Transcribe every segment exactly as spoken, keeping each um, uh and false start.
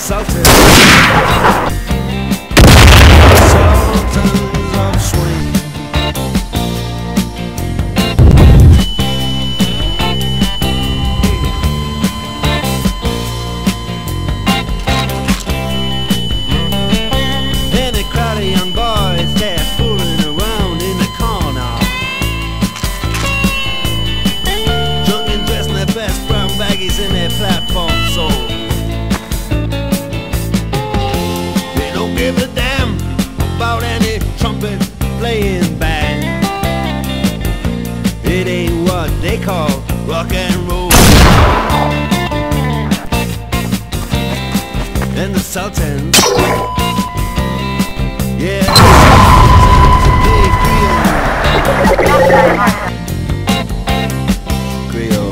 Sultan. Sultans of swing. And a crowd of young boys, they're fooling around in the corner, drunk and dressed in their best brown baggies in their platform soles. Give a damn about any trumpet playing band. It ain't what they call rock and roll. And the Sultans, yeah, the Creole. Creole.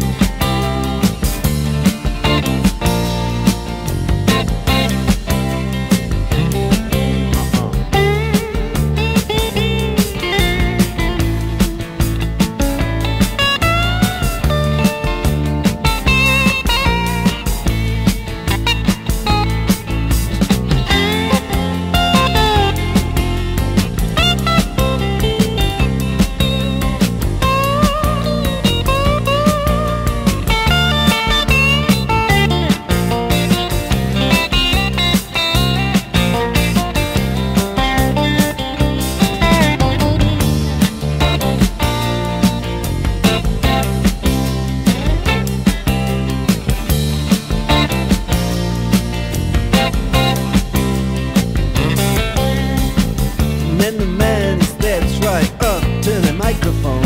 And then the man steps right up to the microphone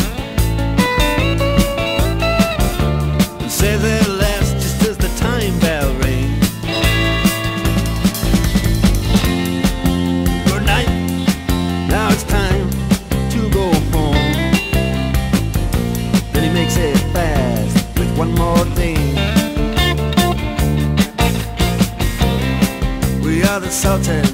and says at last, just as the time bell rings, good night, now it's time to go home. Then he makes it fast with one more thing. We are the Sultans.